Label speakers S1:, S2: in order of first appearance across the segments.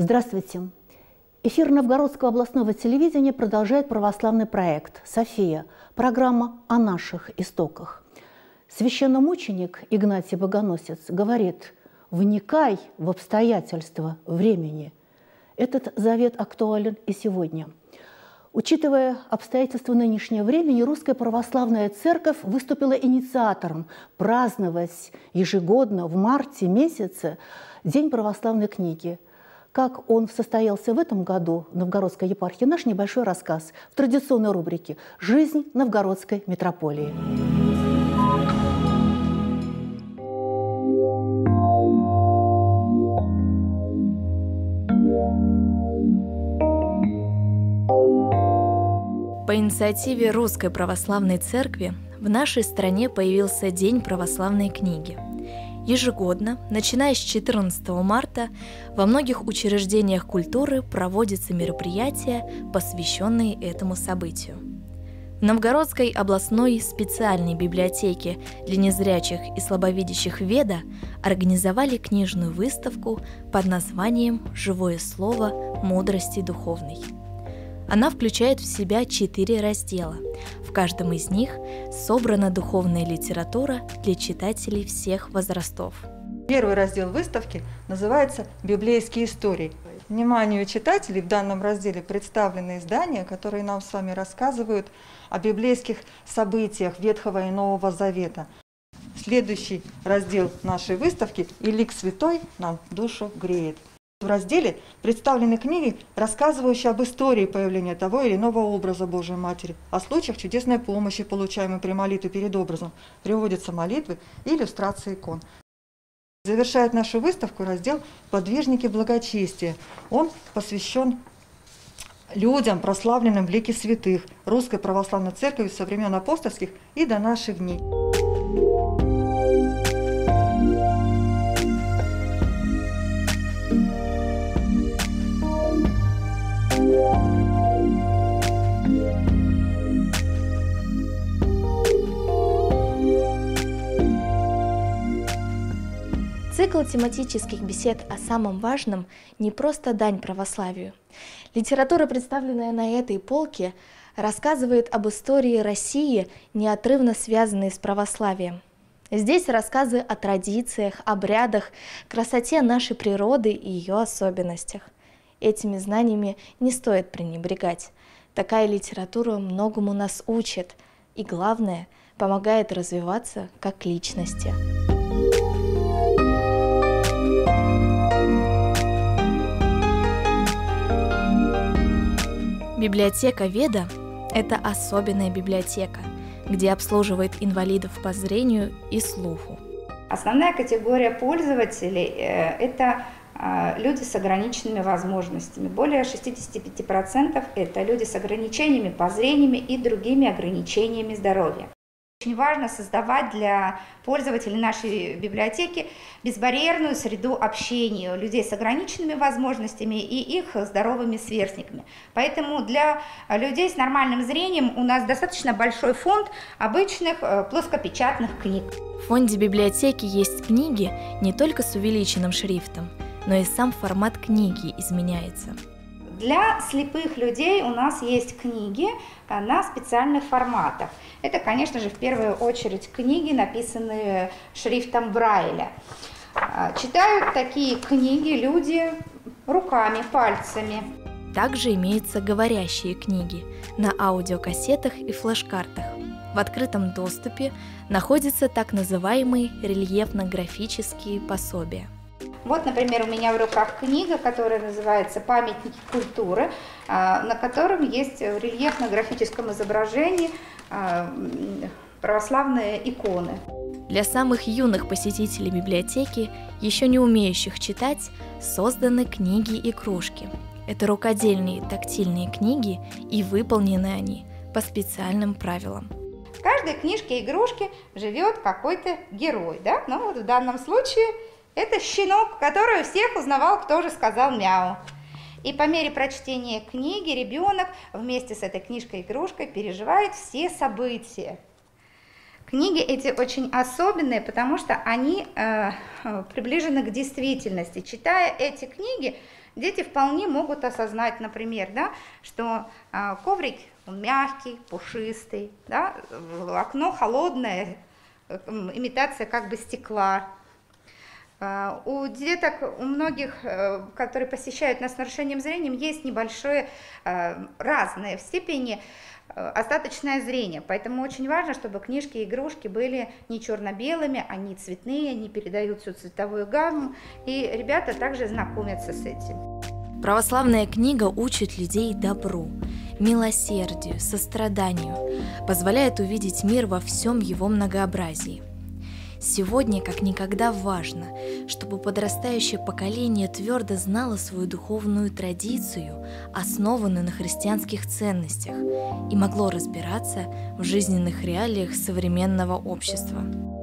S1: Здравствуйте. Эфир Новгородского областного телевидения продолжает православный проект «София» – программа о наших истоках. Священномученик Игнатий Богоносец говорит: «Вникай в обстоятельства времени». Этот завет актуален и сегодня. Учитывая обстоятельства нынешнего времени, Русская Православная Церковь выступила инициатором праздновать ежегодно в марте месяце День православной книги. Как он состоялся в этом году в Новгородской епархии, наш небольшой рассказ в традиционной рубрике «Жизнь Новгородской митрополии».
S2: По инициативе Русской Православной Церкви в нашей стране появился День православной книги. Ежегодно, начиная с 14 марта, во многих учреждениях культуры проводятся мероприятия, посвященные этому событию. В Новгородской областной специальной библиотеке для незрячих и слабовидящих Веда организовали книжную выставку под названием «Живое слово мудрости духовной». Она включает в себя 4 раздела. В каждом из них собрана духовная литература для читателей всех возрастов.
S3: Первый раздел выставки называется «Библейские истории». Вниманию читателей в данном разделе представлены издания, которые нам с вами рассказывают о библейских событиях Ветхого и Нового Завета. Следующий раздел нашей выставки «И лик святой нам душу греет». В разделе представлены книги, рассказывающие об истории появления того или иного образа Божьей Матери, о случаях чудесной помощи, получаемой при молитве перед образом, приводятся молитвы и иллюстрации икон. Завершает нашу выставку раздел «Подвижники благочестия». Он посвящен людям, прославленным в лике святых Русской Православной Церкви со времен апостольских и до наших дней.
S2: Цикл тематических бесед о самом важном не просто дань православию. Литература, представленная на этой полке, рассказывает об истории России, неотрывно связанной с православием. Здесь рассказы о традициях, обрядах, красоте нашей природы и ее особенностях. Этими знаниями не стоит пренебрегать. Такая литература многому нас учит и, главное, помогает развиваться как личности. Библиотека Веда – это особенная библиотека, где обслуживает инвалидов по зрению и слуху.
S4: Основная категория пользователей – это люди с ограниченными возможностями. Более 65% – это люди с ограничениями по зрению и другими ограничениями здоровья. Очень важно создавать для пользователей нашей библиотеки безбарьерную среду общения людей с ограниченными возможностями и их здоровыми сверстниками. Поэтому для людей с нормальным зрением у нас достаточно большой фонд обычных плоскопечатных книг.
S2: В фонде библиотеки есть книги не только с увеличенным шрифтом, но и сам формат книги изменяется.
S4: Для слепых людей у нас есть книги на специальных форматах. Это, конечно же, в первую очередь книги, написанные шрифтом Брайля. Читают такие книги люди руками, пальцами.
S2: Также имеются говорящие книги на аудиокассетах и флеш-картах. В открытом доступе находятся так называемые рельефно-графические пособия.
S4: Вот, например, у меня в руках книга, которая называется «Памятники культуры», на котором есть в рельефно-графическом изображении православные иконы.
S2: Для самых юных посетителей библиотеки, еще не умеющих читать, созданы книги и кружки. Это рукодельные тактильные книги, и выполнены они по специальным правилам.
S4: В каждой книжке и игрушке живет какой-то герой, да? Ну вот в данном случае это щенок, который у всех узнавал, кто же сказал мяу. И по мере прочтения книги ребенок вместе с этой книжкой-игрушкой переживает все события. Книги эти очень особенные, потому что они приближены к действительности. Читая эти книги, Дети вполне могут осознать, например, да, что коврик он мягкий, пушистый, да, окно холодное, имитация как бы стекла. У деток, у многих, которые посещают нас с нарушением зрения, есть небольшое, разное в степени остаточное зрение, поэтому очень важно, чтобы книжки и игрушки были не черно-белыми, они цветные, они передают всю цветовую гамму, и ребята также знакомятся с этим.
S2: Православная книга учит людей добру, милосердию, состраданию, позволяет увидеть мир во всем его многообразии. Сегодня как никогда важно, чтобы подрастающее поколение твердо знало свою духовную традицию, основанную на христианских ценностях, и могло разбираться в жизненных реалиях современного общества.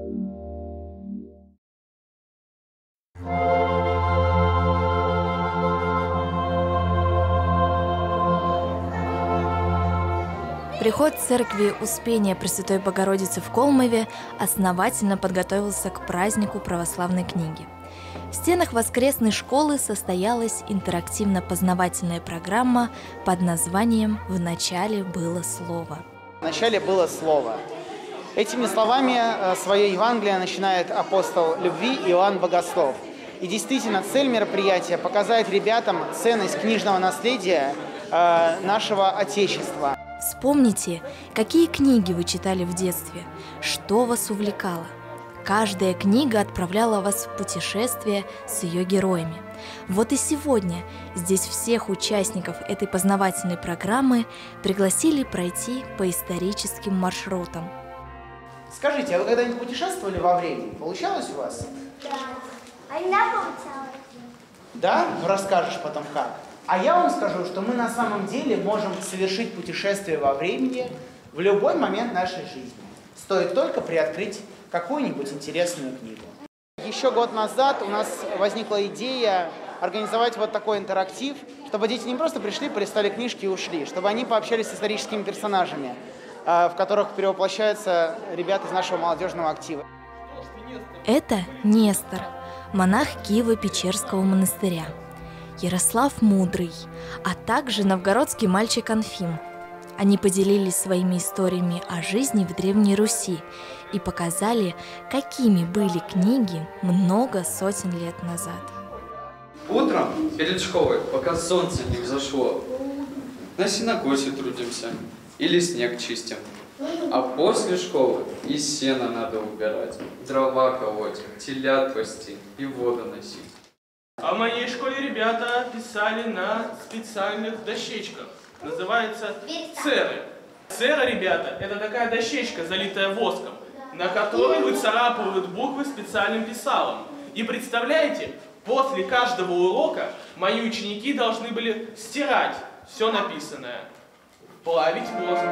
S2: Приход церкви Успения Пресвятой Богородицы в Колмове основательно подготовился к празднику православной книги. В стенах воскресной школы состоялась интерактивно-познавательная программа под названием «В начале было слово».
S5: В начале было слово. Этими словами свое Евангелие начинает апостол любви Иоанн Богослов. И действительно, цель мероприятия – показать ребятам ценность книжного наследия нашего Отечества.
S2: Вспомните, какие книги вы читали в детстве, что вас увлекало. Каждая книга отправляла вас в путешествие с ее героями. Вот и сегодня здесь всех участников этой познавательной программы пригласили пройти по историческим маршрутам.
S5: Скажите, а вы когда-нибудь путешествовали во времени? Получалось у вас?
S6: Да. А иногда получалось.
S5: Да? Ну расскажешь потом как. А я вам скажу, что мы на самом деле можем совершить путешествие во времени в любой момент нашей жизни. Стоит только приоткрыть какую-нибудь интересную книгу. Еще год назад у нас возникла идея организовать вот такой интерактив, чтобы дети не просто пришли, полистали книжки и ушли, чтобы они пообщались с историческими персонажами, в которых перевоплощаются ребята из нашего молодежного актива.
S2: Это Нестор, монах Киево-Печерского монастыря, Ярослав Мудрый, а также новгородский мальчик Анфим. Они поделились своими историями о жизни в Древней Руси и показали, какими были книги много сотен лет назад.
S7: Утром перед школой, пока солнце не взошло, на сенокосе трудимся или снег чистим. А после школы и сено надо убирать, дрова колоть, телят пасти и воду носить.
S8: А в моей школе ребята писали на специальных дощечках. Называется церы. Цера, ребята, это такая дощечка, залитая воском, на которой выцарапывают буквы специальным писалом. И представляете, после каждого урока мои ученики должны были стирать все написанное, плавить воск.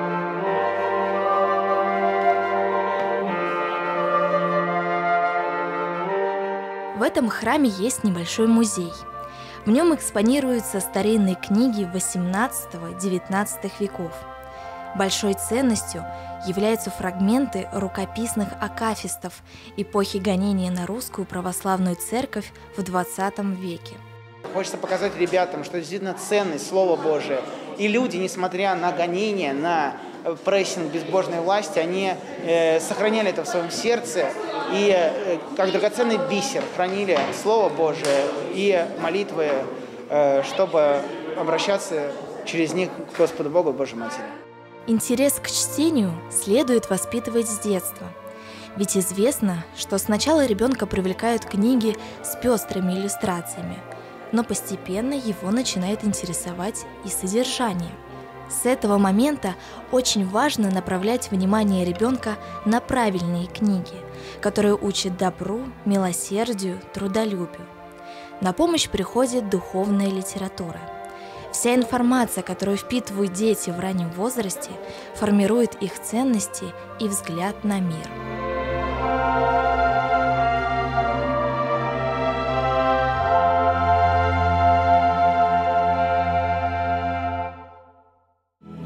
S2: В этом храме есть небольшой музей. В нем экспонируются старинные книги XVIII-XIX веков. Большой ценностью являются фрагменты рукописных акафистов эпохи гонения на русскую православную церковь в XX веке.
S5: Хочется показать ребятам, что действительно ценность Слова Божия. И люди, несмотря на гонения, на прессинг безбожной власти, они сохраняли это в своем сердце и как драгоценный бисер хранили Слово Божие и молитвы, чтобы обращаться через них к Господу Богу, Божьей Матери.
S2: Интерес к чтению следует воспитывать с детства. Ведь известно, что сначала ребенка привлекают книги с пестрыми иллюстрациями, но постепенно его начинает интересовать и содержание. С этого момента очень важно направлять внимание ребенка на правильные книги, которые учат добру, милосердию, трудолюбию. На помощь приходит духовная литература. Вся информация, которую впитывают дети в раннем возрасте, формирует их ценности и взгляд на мир.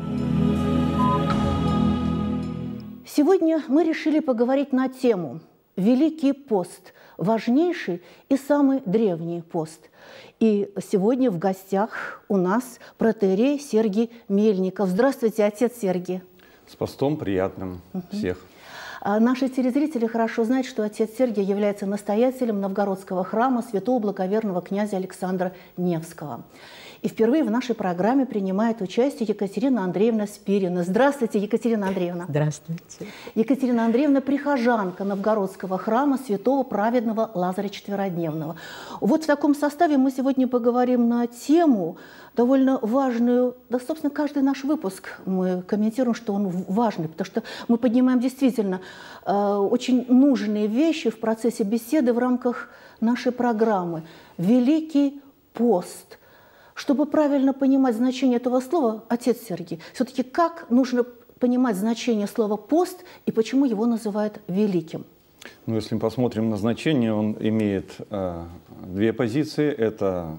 S1: Сегодня мы решили поговорить на тему Великий пост, важнейший и самый древний пост. И сегодня в гостях у нас протоиерей Сергий Мельников. Здравствуйте, отец Сергий.
S9: С постом приятным всех.
S1: Наши телезрители хорошо знают, что отец Сергий является настоятелем Новгородского храма святого благоверного князя Александра Невского. И впервые в нашей программе принимает участие Екатерина Андреевна Спирина. Здравствуйте, Екатерина Андреевна.
S10: Здравствуйте.
S1: Екатерина Андреевна – прихожанка Новгородского храма святого праведного Лазаря Четверодневного. Вот в таком составе мы сегодня поговорим на тему довольно важную. Да, собственно, каждый наш выпуск мы комментируем, что он важный, потому что мы поднимаем действительно очень нужные вещи в процессе беседы в рамках нашей программы. Великий пост. Чтобы правильно понимать значение этого слова, отец Сергий, все-таки как нужно понимать значение слова «пост» и почему его называют великим?
S9: Ну, если мы посмотрим на значение, он имеет две позиции. Это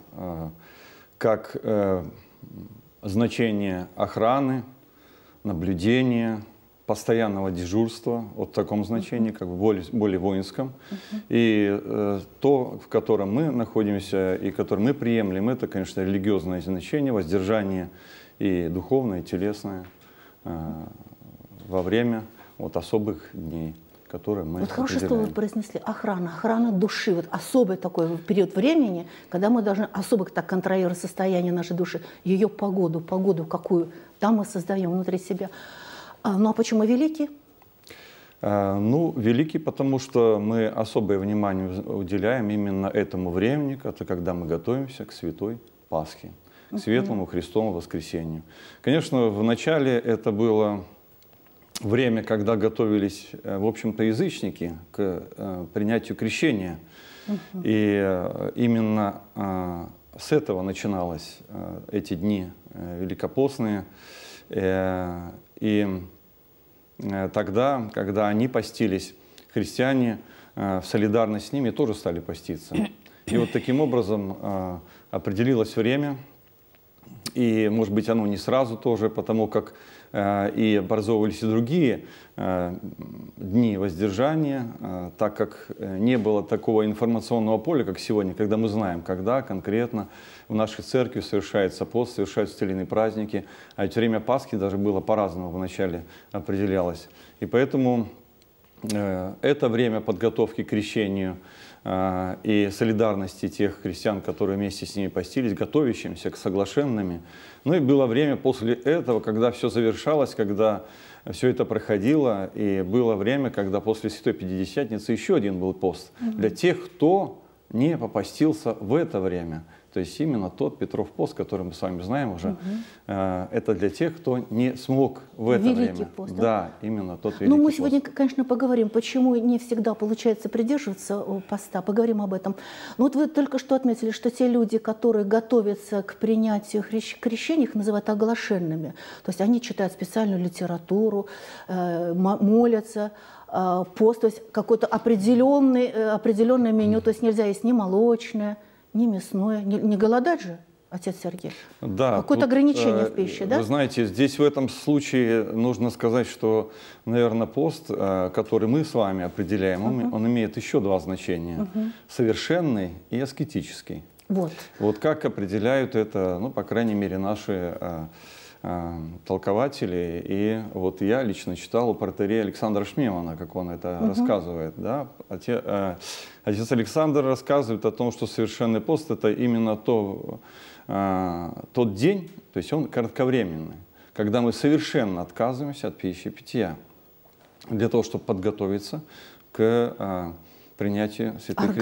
S9: как значение охраны, наблюдения, постоянного дежурства, вот в таком значении, как бы более воинском. И то, в котором мы находимся и которое мы приемлем, это, конечно, религиозное значение, воздержание и духовное, и телесное во время вот особых дней, которые мы
S1: Вот хорошее слово вы произнесли. Охрана души. Вот особый такой период времени, когда мы должны особо так контролировать состояние нашей души, ее погоду, какую там мы создаем внутри себя. Ну а почему великий?
S9: Ну, великий, потому что мы особое внимание уделяем именно этому времени, это когда мы готовимся к Святой Пасхе, к Светлому Христовому воскресению. Конечно, в начале это было время, когда готовились, в общем-то, язычники к принятию крещения. И именно с этого начиналось эти дни великопостные. И тогда, когда они постились, христиане в солидарность с ними тоже стали поститься. И вот таким образом определилось время, и, может быть, оно не сразу тоже, потому как и образовывались и другие дни воздержания, так как не было такого информационного поля, как сегодня, когда мы знаем, когда конкретно в нашей церкви совершается пост, совершаются целинные праздники, а ведь время Пасхи даже было по-разному вначале определялось. И поэтому это время подготовки к крещению и солидарности тех христиан, которые вместе с ними постились, готовящимся к соглашенными. Ну и было время после этого, когда все завершалось, когда все это проходило, и было время, когда после Святой Пятидесятницы еще один был пост для тех, кто не попостился в это время. То есть именно тот Петров пост, который мы с вами знаем уже, это для тех, кто не смог в это время.
S1: Пост,
S9: да, именно тот великий пост.
S1: Ну, мы сегодня, конечно, поговорим, почему не всегда получается придерживаться поста, поговорим об этом. Но вот вы только что отметили, что те люди, которые готовятся к принятию крещения, их называют оглашенными. То есть они читают специальную литературу, молятся, пост, то есть какое-то определенное меню, то есть нельзя есть ни молочное, не мясное, не голодать же, отец Сергий?
S9: Да.
S1: Какое-то ограничение в пище, да?
S9: Вы знаете, здесь в этом случае нужно сказать, что, наверное, пост, который мы с вами определяем, он имеет еще два значения. Совершенный и аскетический. Вот как определяют это, ну, по крайней мере, наши толкователи. И вот я лично читал у протоиерея Александра Шмемана, как он это рассказывает. Да? Отец Александр рассказывает о том, что совершенный пост – это именно тот день, то есть он кратковременный, когда мы совершенно отказываемся от пищи и питья, для того, чтобы подготовиться к принятию святых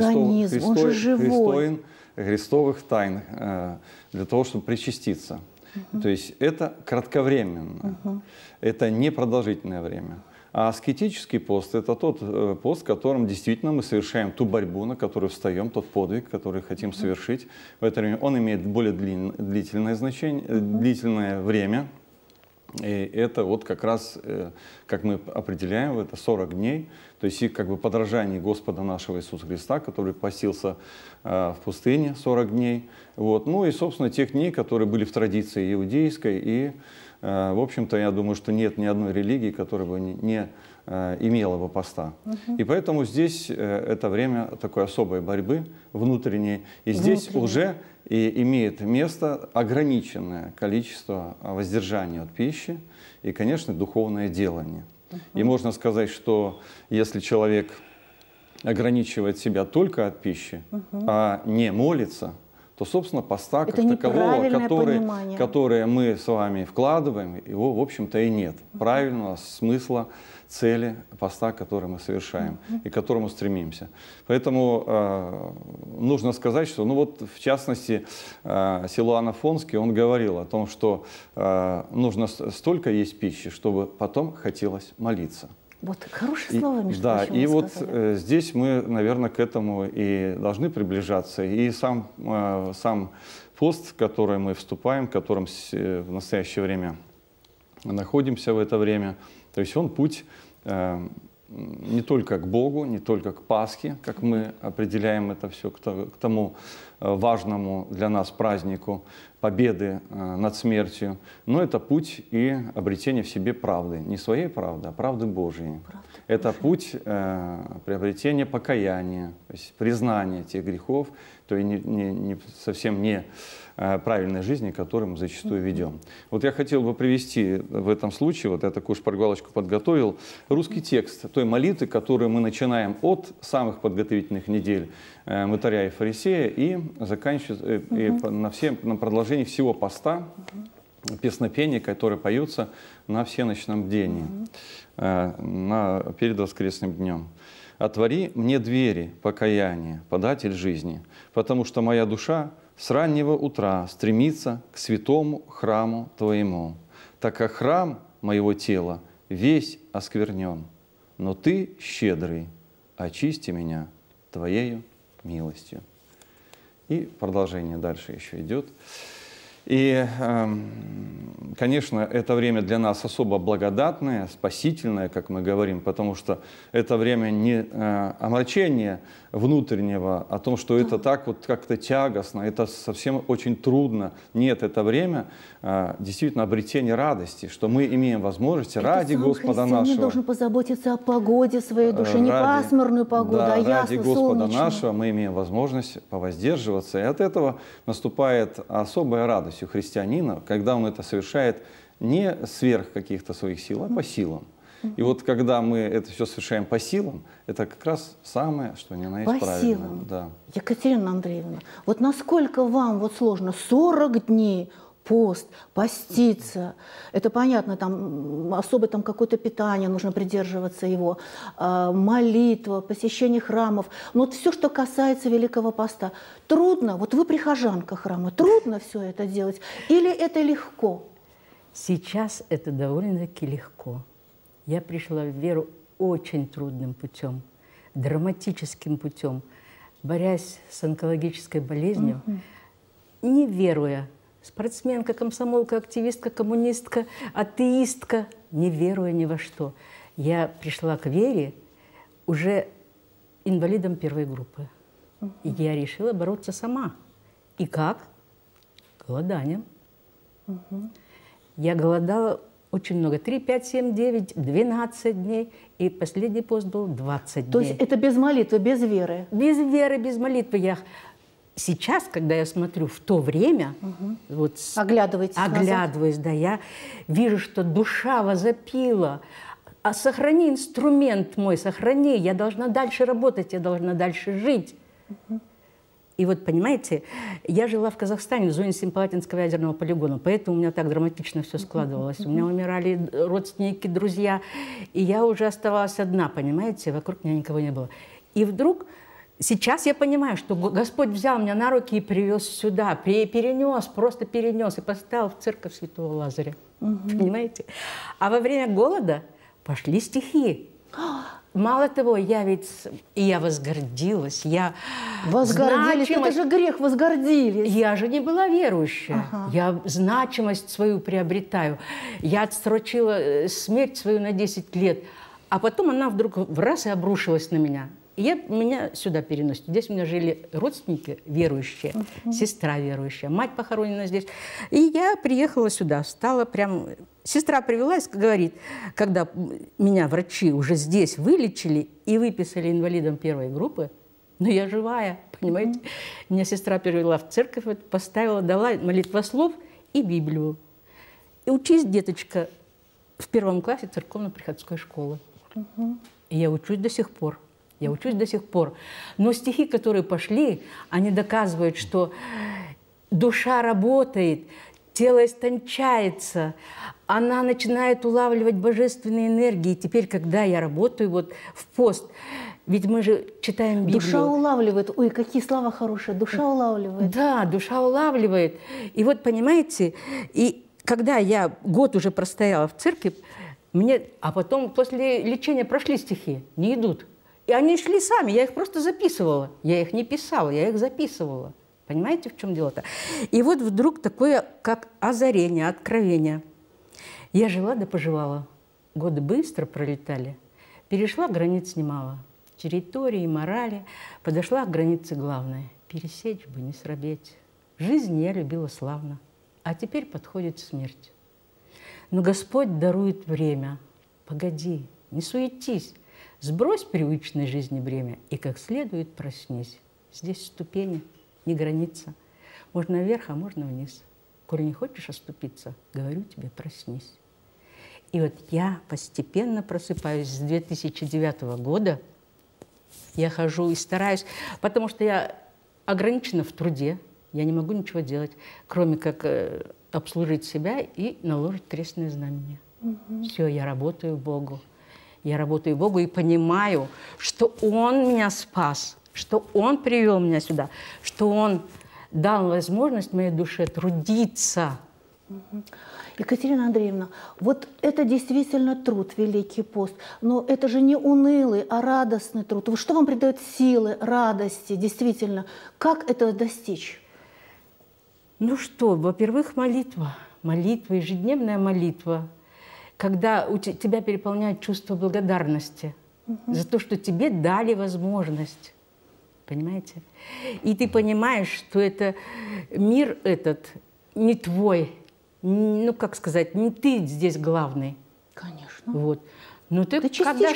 S9: христовых тайн, для того, чтобы причаститься. То есть это кратковременно, это не продолжительное время. А аскетический пост – это тот пост, в котором действительно мы совершаем ту борьбу, на которую встаем, тот подвиг, который хотим совершить. В это время он имеет более длительное значение, длительное время. И это вот как раз, как мы определяем, это 40 дней. То есть и как бы подражание Господа нашего Иисуса Христа, который постился в пустыне 40 дней. Вот. Ну и, собственно, тех дней, которые были в традиции иудейской и в общем-то, я думаю, что нет ни одной религии, которая бы не имела бы поста. И поэтому здесь это время такой особой борьбы внутренней. И здесь уже и имеет место ограниченное количество воздержания от пищи и, конечно, духовное делание. И можно сказать, что если человек ограничивает себя только от пищи, а не молится, то, собственно, поста как такового, которое мы с вами вкладываем, его, в общем-то, и нет. Правильного смысла, цели поста, который мы совершаем и к которому стремимся. Поэтому нужно сказать, что, ну вот, в частности, Силуан Афонский, он говорил о том, что нужно столько есть пищи, чтобы потом хотелось молиться.
S1: Вот, хорошее слово, между
S9: да,
S1: прочим,
S9: и вот
S1: сказали.
S9: здесь мы, наверное, к этому и должны приближаться. И сам пост, в который мы вступаем, в котором в настоящее время находимся в это время, то есть он путь не только к Богу, не только к Пасхе, как мы определяем это все, к тому важному для нас празднику победы над смертью, но это путь и обретение в себе правды, не своей правды, а правды Божьей. Это путь приобретения покаяния, то есть признания тех грехов, то и совсем не правильной жизни, которую мы зачастую ведем. Вот я хотел бы привести в этом случае, вот я такую шпаргалочку подготовил, русский текст той молитвы, которую мы начинаем от самых подготовительных недель Мытаря и Фарисея и заканчиваем на продолжении всего поста, песнопения, которые поются на всеночном бдении, перед воскресным днем. «Отвори мне двери покаяния, податель жизни, потому что моя душа с раннего утра стремится к святому храму Твоему, так как храм моего тела весь осквернен, но Ты, щедрый, очисти меня Твоею милостью». И продолжение дальше еще идет. И, конечно, это время для нас особо благодатное, спасительное, как мы говорим, потому что это время не омрачения внутреннего, о том, что это так вот как-то тягостно, это совсем очень трудно. Нет, это время действительно обретения радости, что мы имеем возможность ради Господа нашего.
S1: Христианин должен позаботиться о погоде своей души, не пасмурную погоду, а ясную,
S9: ради Господа
S1: солнечную.
S9: нашего мы имеем возможность повоздерживаться, и от этого наступает особая радость у христианина, когда он это совершает не сверх каких-то своих сил, а по силам. И вот когда мы это все совершаем по силам, это как раз самое, что ни на есть
S1: по
S9: правильное.
S1: Силам.
S9: Да.
S1: Екатерина Андреевна, вот насколько вам вот сложно 40 дней пост, поститься, это понятно, там особо там какое-то питание, нужно придерживаться его, молитва, посещение храмов, но вот все, что касается Великого Поста. Трудно, вот вы прихожанка храма, трудно все это делать или это легко?
S10: Сейчас это довольно-таки легко. Я пришла в веру очень трудным путем, драматическим путем, борясь с онкологической болезнью, не веруя. Спортсменка, комсомолка, активистка, коммунистка, атеистка, не веруя ни во что. Я пришла к вере уже инвалидом первой группы. И я решила бороться сама. И как? Голоданием. Я голодала очень много. 3, 5, 7, 9, 12 дней. И последний пост был 20 дней.
S1: То есть это без молитвы, без веры?
S10: Без веры, без молитвы. Я... Сейчас, когда я смотрю в то время, вот оглядываюсь, да, я вижу, что душа возопила. А сохрани инструмент мой, сохрани, я должна дальше работать, я должна дальше жить. И вот, понимаете, я жила в Казахстане, в зоне Семипалатинского ядерного полигона, поэтому у меня так драматично все складывалось. У меня умирали родственники, друзья, и я уже оставалась одна, понимаете, вокруг меня никого не было. И вдруг... Сейчас я понимаю, что Господь взял меня на руки и привез сюда, перенес, просто перенес и поставил в церковь Святого Лазаря. Понимаете? А во время голода пошли стихи. Мало того, я возгордилась.
S1: Возгордились? Это же грех, возгордились.
S10: Я же не была верующая. Я значимость свою приобретаю. Я отсрочила смерть свою на 10 лет. А потом она вдруг в раз и обрушилась на меня. И меня сюда переносят. Здесь у меня жили родственники верующие, сестра верующая, мать похоронена здесь. И я приехала сюда, стала прям сестра привелась, говорит, когда меня врачи уже здесь вылечили и выписали инвалидом первой группы, но я живая, понимаете? Меня сестра привела в церковь, поставила, дала молитвослов и Библию. И учись, деточка, в 1 классе церковно-приходской школы. И я учусь до сих пор. Я учусь до сих пор. Но стихи, которые пошли, они доказывают, что душа работает, тело истончается, она начинает улавливать божественные энергии. И теперь, когда я работаю вот в пост, ведь мы же читаем Библию.
S1: Душа улавливает. Ой, какие слова хорошие. Душа улавливает.
S10: Да, душа улавливает. И вот, понимаете, и когда я год уже простояла в церкви, а потом после лечения прошли стихи, не идут. И они шли сами, я их просто записывала. Я их не писала, я их записывала. Понимаете, в чем дело-то? И вот вдруг такое, как озарение, откровение. Я жила да поживала. Годы быстро пролетали. Перешла границ немало. Территории, морали. Подошла к границе главной. Пересечь бы, не срабеть. Жизнь я любила славно. А теперь подходит смерть. Но Господь дарует время. Погоди, не суетись. Сбрось привычной жизни бремя и как следует проснись. Здесь ступени, не граница. Можно вверх, а можно вниз. Коль не хочешь оступиться, говорю тебе, проснись. И вот я постепенно просыпаюсь с 2009 года. Я хожу и стараюсь, потому что я ограничена в труде. Я не могу ничего делать, кроме как обслужить себя и наложить крестное знамение. Все, я работаю Богу. Я работаю Богу и понимаю, что Он меня спас, что Он привел меня сюда, что Он дал возможность моей душе трудиться.
S1: Екатерина Андреевна, вот это действительно труд, Великий пост, но это же не унылый, а радостный труд. Что вам придает силы, радости, действительно? Как этого достичь?
S10: Ну что, во-первых, молитва. Молитва, ежедневная молитва. Когда тебя переполняет чувство благодарности за то, что тебе дали возможность. Понимаете? И ты понимаешь, что это мир этот не твой. Ну, как сказать, не ты здесь главный.
S1: Конечно.
S10: Вот. Но ты,
S1: когда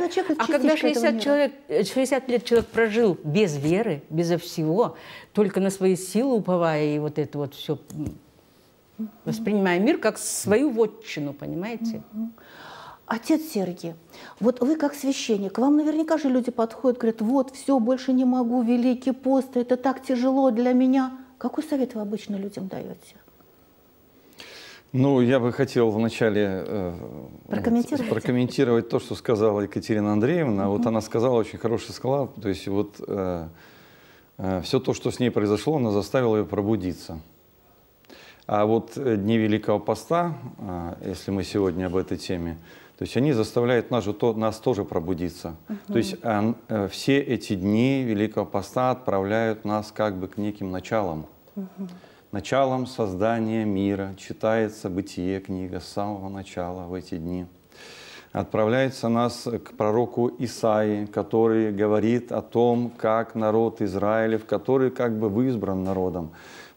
S10: 60 лет человек прожил без веры, безо всего, только на свои силы уповая и вот это вот все, воспринимая мир как свою вотчину, понимаете?
S1: Отец Сергий, вот вы как священник, к вам наверняка же люди подходят, говорят, вот, все, больше не могу, Великий пост, это так тяжело для меня. Какой совет вы обычно людям даете?
S9: Ну, я бы хотел вначале прокомментировать то, что сказала Екатерина Андреевна. Вот она сказала, очень хорошие слова, то есть вот все то, что с ней произошло, она заставила ее пробудиться. А вот дни Великого Поста, если мы сегодня об этой теме, то есть они заставляют нас тоже пробудиться. То есть все эти дни Великого Поста отправляют нас как бы к неким началам. Началом создания мира. Читается Бытие, книга с самого начала в эти дни. Отправляется нас к пророку Исаии, который говорит о том, как народ Израилев, который как бы избран народом,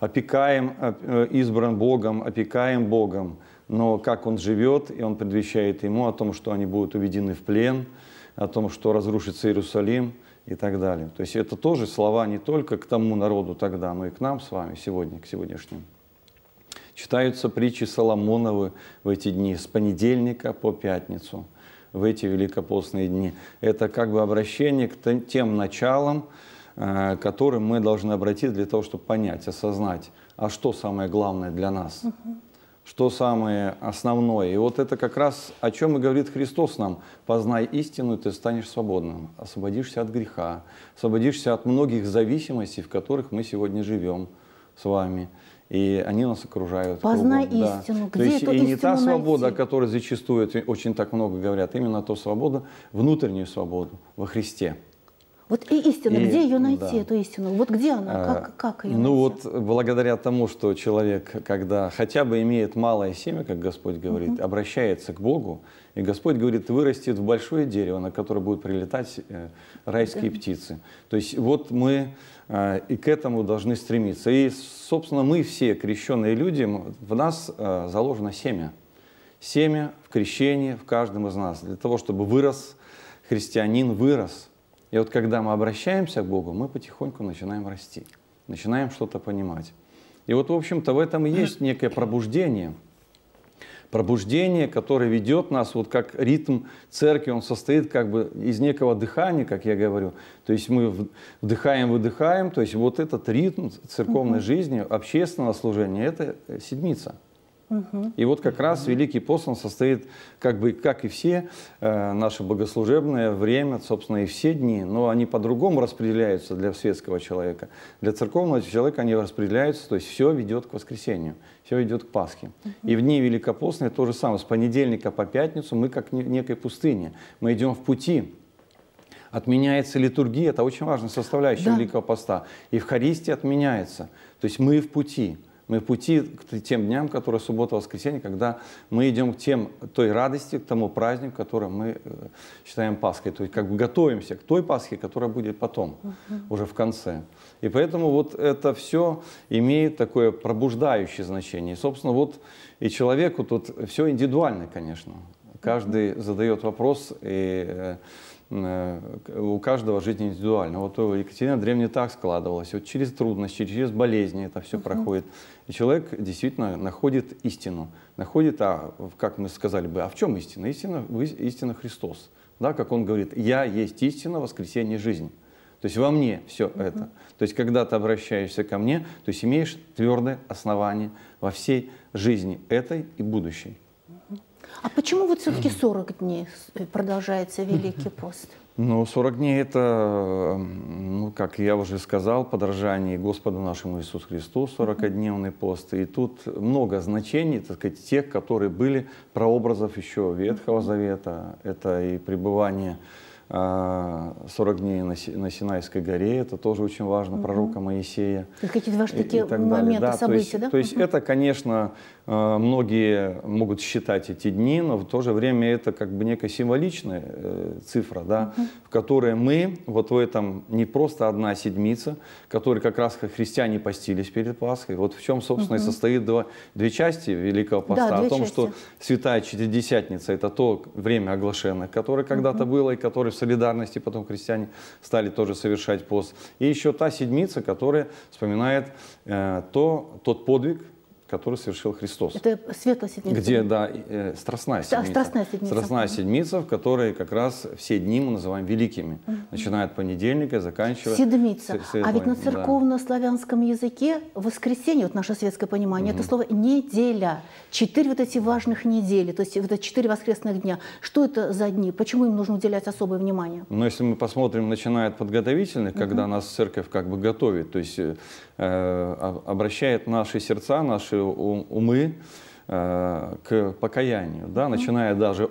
S9: избран Богом, опекаем Богом, но как он живет, и он предвещает ему о том, что они будут уведены в плен, о том, что разрушится Иерусалим и так далее. То есть это тоже слова не только к тому народу тогда, но и к нам с вами сегодня, к сегодняшним. Читаются притчи Соломоновы в эти дни, с понедельника по пятницу, в эти великопостные дни. Это как бы обращение к тем началам, к которым мы должны обратиться для того, чтобы понять, осознать, а что самое главное для нас, что самое основное. И вот это как раз о чем и говорит Христос нам. Познай истину, и ты станешь свободным, освободишься от греха, освободишься от многих зависимостей, в которых мы сегодня живем с вами. И они нас окружают.
S1: Познай истину.
S9: Да. Где эту истину и не та свобода, найти? О которой зачастую очень так много говорят, именно та свобода, внутреннюю свободу во Христе.
S1: Вот и истина, где ее найти, эту истину? Вот где она, как ее найти?
S9: Ну вот благодаря тому, что человек, когда хотя бы имеет малое семя, как Господь говорит, обращается к Богу, и Господь говорит, вырастет в большое дерево, на которое будут прилетать райские птицы. То есть вот мы и к этому должны стремиться. И, собственно, мы все крещенные люди, в нас заложено семя. семя в крещении в каждом из нас, для того, чтобы вырос христианин, вырос. И вот когда мы обращаемся к Богу, мы потихоньку начинаем расти, начинаем что-то понимать. И вот, в общем-то, в этом и есть некое пробуждение. Пробуждение, которое ведет нас, вот как ритм церкви, он состоит как бы из некого дыхания, как я говорю. То есть мы вдыхаем, выдыхаем. То есть вот этот ритм церковной жизни, общественного служения, это седмица. И вот как раз Великий пост, он состоит, как бы, как и все наше богослужебное время, собственно, и все дни, но они по-другому распределяются для светского человека. Для церковного человека они распределяются, то есть все ведет к воскресению, все ведет к Пасхе. И в дни Великопостные то же самое, с понедельника по пятницу мы как в некой пустыне, мы идем в пути. Отменяется литургия, это очень важная составляющая Великого поста. Евхаристия отменяется, то есть мы в пути. Мы в пути к тем дням, которые суббота-воскресенье, когда мы идем к той радости, к тому празднику, который мы считаем Пасхой. То есть как бы готовимся к той Пасхе, которая будет потом, уже в конце. И поэтому вот это все имеет такое пробуждающее значение. И, собственно, вот и человеку тут все индивидуально, конечно. Каждый задает вопрос, и у каждого жизнь индивидуальна. Вот у Екатерины Древней так складывалось. Вот через трудности, через болезни это все проходит. И человек действительно находит истину. Находит, как мы сказали бы, а в чем истина? Истина Христос. Да, как он говорит, я есть истина, воскресение, жизнь. То есть во мне все это. То есть когда ты обращаешься ко мне, то есть имеешь твердое основание во всей жизни этой и будущей.
S1: А почему вот все-таки 40 дней продолжается Великий пост?
S9: Ну, 40 дней это, ну, как я уже сказал, подражание Господу нашему Иисусу Христу, 40-дневный пост. И тут много значений, так сказать, тех, которые были прообразов еще Ветхого Завета. Это и пребывание 40 дней на Синайской горе, это тоже очень важно, пророка Моисея.
S1: Какие-то ваши такие моменты, да, события, да?
S9: То есть это, конечно, многие могут считать эти дни, но в то же время это как бы некая символичная цифра, да, в которой мы, вот в этом не просто одна седмица, в которой как раз как христиане постились перед Пасхой, вот в чем, собственно, и состоит две части Великого Поста, да, о том, что Святая Четидесятница – это то время оглашенное, которое когда-то было и которое в солидарности потом христиане стали тоже совершать пост. И еще та седмица, которая вспоминает тот подвиг, который совершил Христос.
S1: Это Светлая Седмица.
S9: Где, да, Страстная Седмица. Страстная Седмица, в которой как раз все дни мы называем великими. Начиная от понедельника, заканчивая...
S1: Седмица. А ведь на церковно-славянском языке воскресенье, вот наше светское понимание, это слово неделя. 4 вот эти важных недели, то есть это 4 воскресных дня. Что это за дни? Почему им нужно уделять особое внимание?
S9: Но если мы посмотрим, начиная от подготовительных, когда нас церковь как бы готовит, то есть обращает наши сердца, наши умы к покаянию, да, начиная даже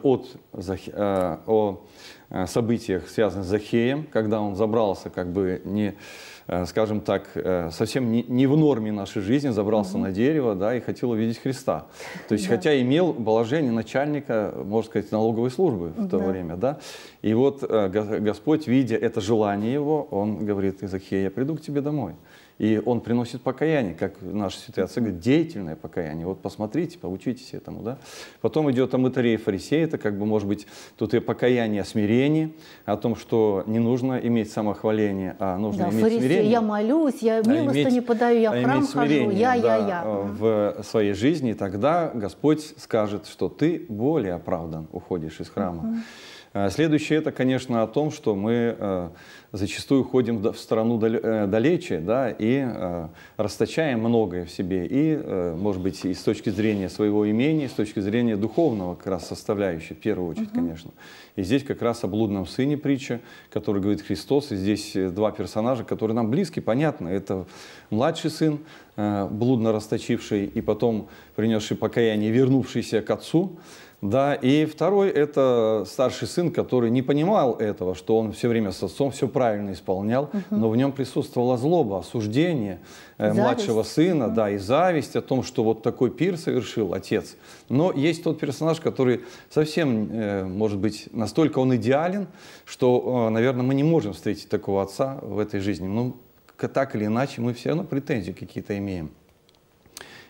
S9: о событиях, связанных с Захеем, когда он забрался как бы не, скажем так, совсем не в норме нашей жизни, забрался на дерево, да, и хотел увидеть Христа. То есть, хотя имел положение начальника, можно сказать, налоговой службы в то время, да. И вот Господь, видя это желание его, он говорит: Захей, я приду к тебе домой. И он приносит покаяние, как наши святые отцы говорят, деятельное покаяние. Вот посмотрите, поучитесь этому, да. Потом идет о мытаре и фарисее, это как бы, может быть, тут и покаяние о смирении, о том, что не нужно иметь самохваление, а нужно иметь смирение.
S1: Я молюсь, я милостыню подаю, я в храм хожу, я.
S9: В своей жизни, и тогда Господь скажет, что ты более оправдан, уходишь из храма. Следующее, это, конечно, о том, что мы зачастую ходим в страну далече, да, и расточаем многое в себе, и, может быть, и с точки зрения своего имения, с точки зрения духовного как раз составляющей, в первую очередь, конечно. И здесь как раз о блудном сыне притча, который говорит Христос, и здесь два персонажа, которые нам близки, понятно, это младший сын, блудно расточивший и потом принесший покаяние, вернувшийся к отцу. Да, и второй – это старший сын, который не понимал этого, что он все время с отцом все правильно исполнял, но в нем присутствовала злоба, осуждение младшего сына, да, и зависть о том, что вот такой пир совершил отец. Но есть тот персонаж, который совсем, может быть, настолько он идеален, что, наверное, мы не можем встретить такого отца в этой жизни. Но так или иначе мы все равно претензии какие-то имеем.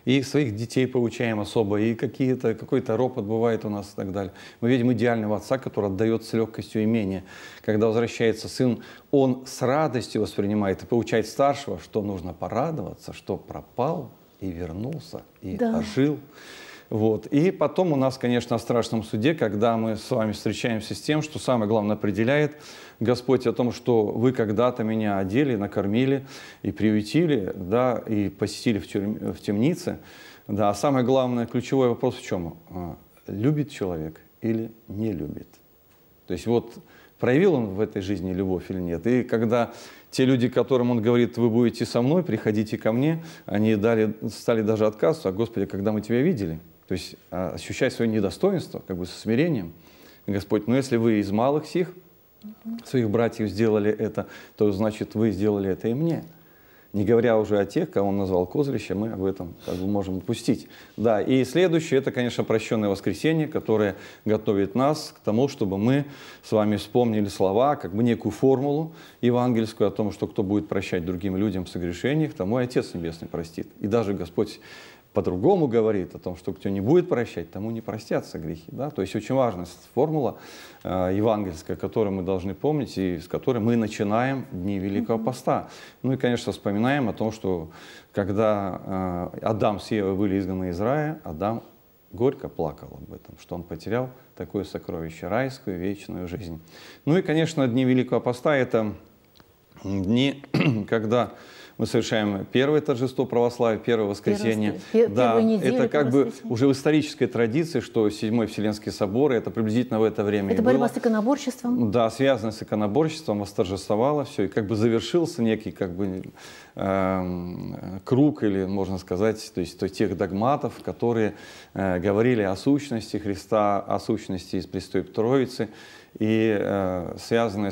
S9: и своих детей поучаем особо, и какой-то ропот бывает у нас и так далее. Мы видим идеального отца, который отдает с легкостью имение. Когда возвращается сын, он с радостью воспринимает и поучает старшего, что нужно порадоваться, что пропал и вернулся, и ожил. Вот. И потом у нас, конечно, о страшном суде, когда мы с вами встречаемся с тем, что самое главное определяет Господь о том, что вы когда-то меня одели, накормили и приютили, да, и посетили в темнице. Да. А самое главное, ключевой вопрос в чем? Любит человек или не любит? То есть вот проявил он в этой жизни любовь или нет? И когда те люди, которым он говорит, вы будете со мной, приходите ко мне, они стали даже отказываться, Господи, когда мы тебя видели? То есть ощущать свое недостоинство, как бы со смирением. Господь, но если вы из малых сих, своих братьев сделали это, то значит вы сделали это и мне. Не говоря уже о тех, кого он назвал козлище, мы об этом как бы можем упустить. Да, и следующее, это, конечно, прощенное воскресенье, которое готовит нас к тому, чтобы мы с вами вспомнили слова, как бы некую формулу евангельскую о том, что кто будет прощать другим людям в согрешениях, тому и Отец Небесный простит. И даже Господь по-другому говорит о том, что кто не будет прощать, тому не простятся грехи. Да? То есть очень важная формула евангельская, которую мы должны помнить и с которой мы начинаем дни Великого Поста. Ну и, конечно, вспоминаем о том, что когда Адам с Евой были изгнаны из рая, Адам горько плакал об этом, что он потерял такое сокровище, райскую вечную жизнь. Ну и, конечно, дни Великого Поста – это дни, когда мы совершаем первое торжество православия, первое воскресенье. Да, это как бы уже в исторической традиции, что Седьмой Вселенский собор, это приблизительно в это время.
S1: Это борьба с иконоборчеством?
S9: Да, связано с иконоборчеством, восторжествовало все, и как бы завершился некий как бы круг, или можно сказать, то есть тех догматов, которые говорили о сущности Христа, о сущности из Престой Троицы, и связанные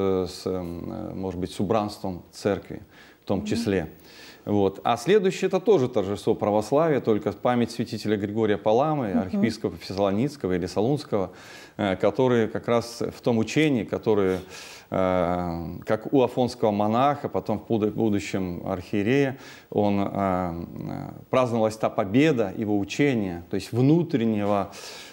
S9: может быть, с убранством Церкви в том числе. Вот. А следующее – это тоже торжество православия, только память святителя Григория Паламы, архиепископа Фессалоницкого или Солунского, который как раз в том учении, которое, как у афонского монаха, потом в будущем архиерея, праздновалась та победа его учения, то есть внутреннего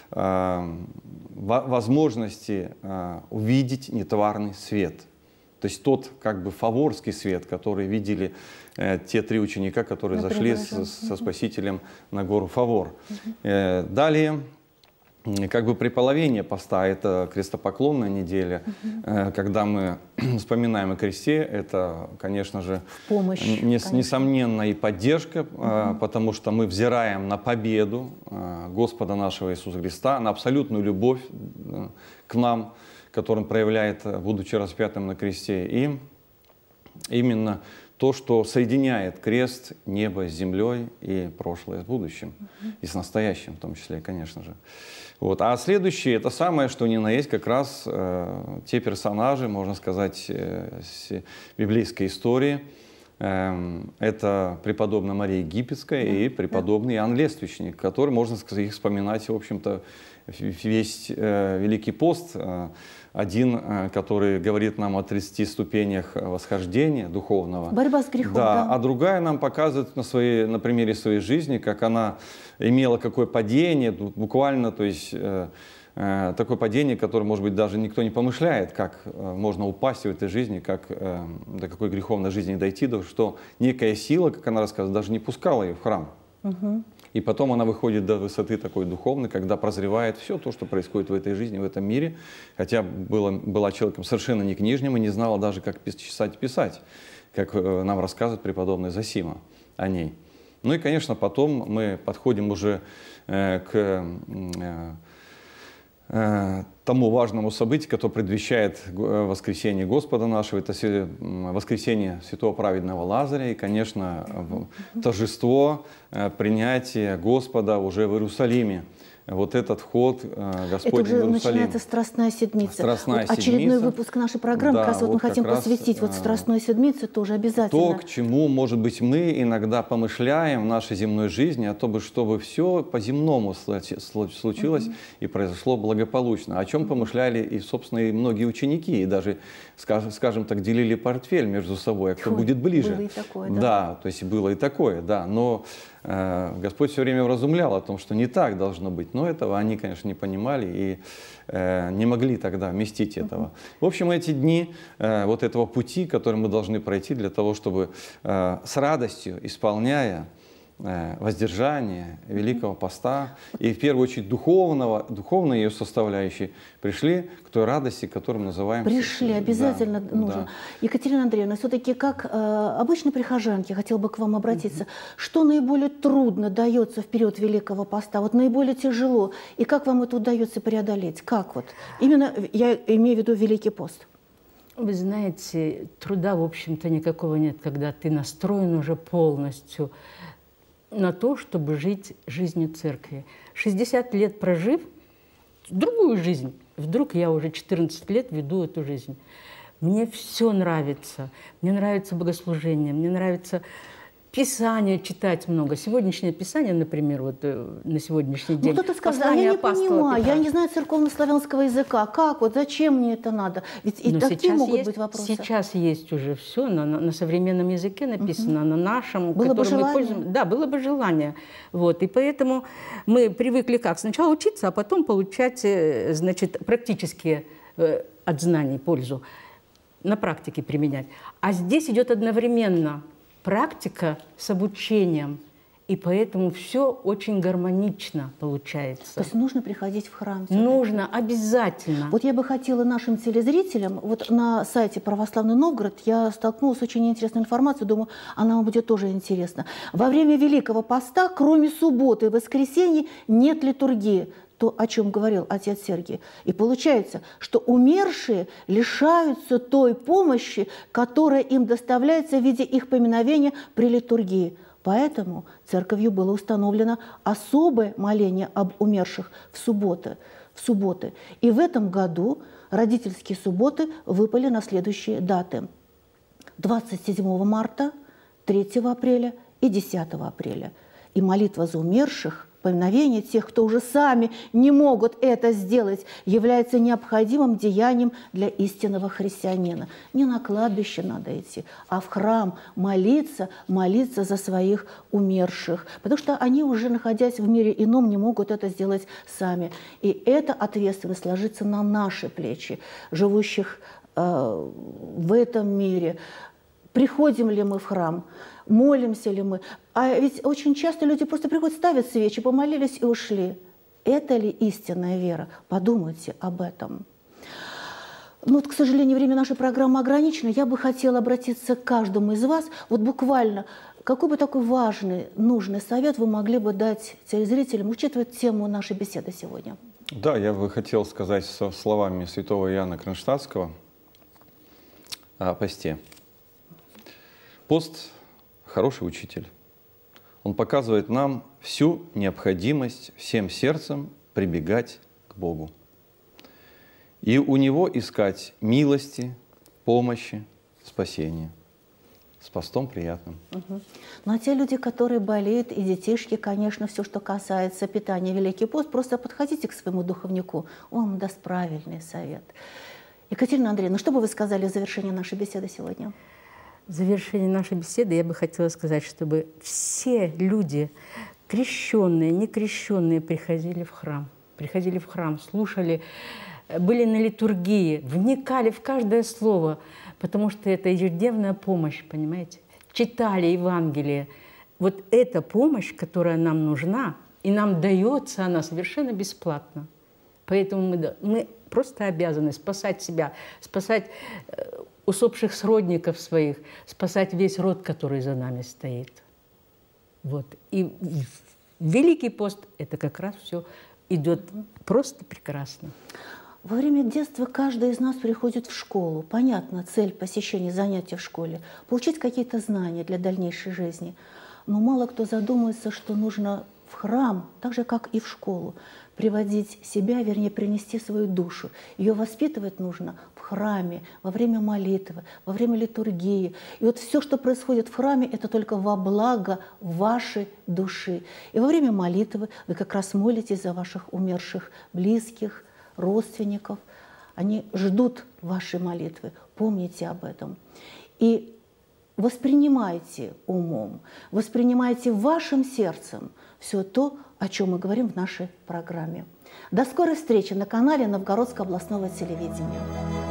S9: возможности увидеть нетварный свет. То есть тот как бы фаворский свет, который видели те три ученика, которые зашли со Спасителем на гору Фавор. Далее, как бы приполовение поста, это крестопоклонная неделя, когда мы вспоминаем о кресте, это, конечно же, несомненно и поддержка, потому что мы взираем на победу Господа нашего Иисуса Христа, на абсолютную любовь к нам, который он проявляет, будучи распятым на кресте, и именно то, что соединяет крест, небо с землей и прошлое с будущим, и с настоящим в том числе, конечно же. Вот. А следующее, это самое, что ни на есть, как раз те персонажи, можно сказать, библейской истории. Это преподобная Мария Египетская и преподобный Иоанн Лествичник, который, можно сказать, их вспоминать, в общем-то, весь Великий пост. Один, который говорит нам о 30 ступенях восхождения духовного.
S1: Борьба с грехом.
S9: Да, а другая нам показывает на примере своей жизни, как она имела какое падение, буквально, то есть такое падение, которое, может быть, даже никто не помышляет, как можно упасть в этой жизни, как до какой греховной жизни дойти, что некая сила, как она рассказывает, даже не пускала ее в храм. И потом она выходит до высоты такой духовной, когда прозревает все то, что происходит в этой жизни, в этом мире. Хотя была человеком совершенно не книжным и не знала даже, как писать, как нам рассказывает преподобный Зосима о ней. Ну и, конечно, потом мы подходим уже к тому важному событию, которое предвещает воскресение Господа нашего, это воскресение святого праведного Лазаря и, конечно, торжество принятия Господа уже в Иерусалиме. Вот этот вход Господень в Иерусалим.
S1: Это уже начинается Страстная Седмица.
S9: Страстная
S1: очередной выпуск нашей программы, да, как раз вот мы хотим посвятить Страстной Седмице, тоже обязательно.
S9: То, к чему, может быть, мы иногда помышляем в нашей земной жизни, о том, чтобы все по-земному случилось и произошло благополучно. О чем помышляли и, собственно, и многие ученики, и даже, скажем так, делили портфель между собой, а кто будет ближе.
S1: Было и такое, да.
S9: Да, то есть было и такое, да. Но Господь все время вразумлял о том, что не так должно быть. Но этого они, конечно, не понимали и не могли тогда вместить этого. В общем, эти дни вот этого пути, который мы должны пройти для того, чтобы с радостью, исполняя воздержание Великого Поста и в первую очередь духовной ее составляющей, пришли к той радости, которую мы называем...
S1: Пришли, обязательно нужно. Да. Екатерина Андреевна, все-таки как обычной прихожанке хотела бы к вам обратиться. Что наиболее трудно дается в период Великого Поста, вот наиболее тяжело, и как вам это удается преодолеть? Как вот? Именно я имею в виду Великий Пост.
S10: Вы знаете, труда, в общем-то, никакого нет, когда ты настроен уже полностью на то, чтобы жить жизнью церкви. 60 лет прожив другую жизнь, вдруг я уже 14 лет веду эту жизнь. Мне все нравится. Мне нравится богослужение, мне нравится Писание читать много. Сегодняшнее Писание, например, вот на сегодняшний день.
S1: Ну, кто-то сказал, я не понимаю, я не знаю церковно-славянского языка. Как? Вот зачем мне это надо? Ведь и такие могут быть вопросы.
S10: Сейчас есть уже все на современном языке написано, на нашем,
S1: было бы желание.
S10: Мы пользуемся. Да, было бы желание. Вот. И поэтому мы привыкли как? Сначала учиться, а потом получать, значит, практические от знаний пользу, на практике применять. А здесь идет одновременно практика с обучением, и поэтому все очень гармонично получается.
S1: То есть нужно приходить в храм?
S10: Нужно, обязательно.
S1: Вот я бы хотела нашим телезрителям, вот на сайте Православный Новгород я столкнулась с очень интересной информацией, думаю, она вам будет тоже интересна. Во время Великого Поста, кроме субботы и воскресенья, нет литургии. То, о чем говорил отец Сергий. И получается, что умершие лишаются той помощи, которая им доставляется в виде их поминовения при литургии. Поэтому церковью было установлено особое моление об умерших в субботы. И в этом году родительские субботы выпали на следующие даты. 27 марта, 3 апреля и 10 апреля. И молитва за умерших, поминовение тех, кто уже сами не могут это сделать, является необходимым деянием для истинного христианина. Не на кладбище надо идти, а в храм молиться за своих умерших. Потому что они уже, находясь в мире ином, не могут это сделать сами. И эта ответственность ложится на наши плечи, живущих в этом мире. Приходим ли мы в храм? Молимся ли мы? А ведь очень часто люди просто приходят, ставят свечи, помолились и ушли. Это ли истинная вера? Подумайте об этом. Ну, вот, к сожалению, время нашей программы ограничено. Я бы хотела обратиться к каждому из вас. Вот буквально, какой бы такой важный, нужный совет вы могли бы дать телезрителям, учитывая тему нашей беседы сегодня?
S9: Да, я бы хотел сказать со словами святого Иоанна Кронштадтского о посте. Пост – хороший учитель. Он показывает нам всю необходимость всем сердцем прибегать к Богу. И у Него искать милости, помощи, спасения. С постом приятным.
S1: Ну а те люди, которые болеют, и детишки, конечно, все, что касается питания, Великий пост, просто подходите к своему духовнику, он вам даст правильный совет. Екатерина Андреевна, что бы вы сказали в завершении нашей беседы сегодня?
S10: В завершении нашей беседы я бы хотела сказать, чтобы все люди, крещенные, некрещенные, приходили в храм, слушали, были на литургии, вникали в каждое слово, потому что это ежедневная помощь, понимаете? Читали Евангелие. Вот эта помощь, которая нам нужна, и нам дается она совершенно бесплатно. Поэтому мы просто обязаны спасать себя, спасать усопших сродников своих, спасать весь род, который за нами стоит. Вот. И Великий пост – это как раз все идет просто прекрасно.
S1: Во время детства каждый из нас приходит в школу. Понятно, цель посещения занятий в школе – получить какие-то знания для дальнейшей жизни. Но мало кто задумывается, что нужно в храм, так же, как и в школу, приводить себя, вернее, принести свою душу. Ее воспитывать нужно в храме, во время молитвы, во время литургии. И вот все, что происходит в храме, это только во благо вашей души. И во время молитвы вы как раз молитесь за ваших умерших близких, родственников. Они ждут вашей молитвы. Помните об этом. И воспринимайте умом, воспринимайте вашим сердцем все то, о чем мы говорим в нашей программе. До скорой встречи на канале Новгородского областного телевидения.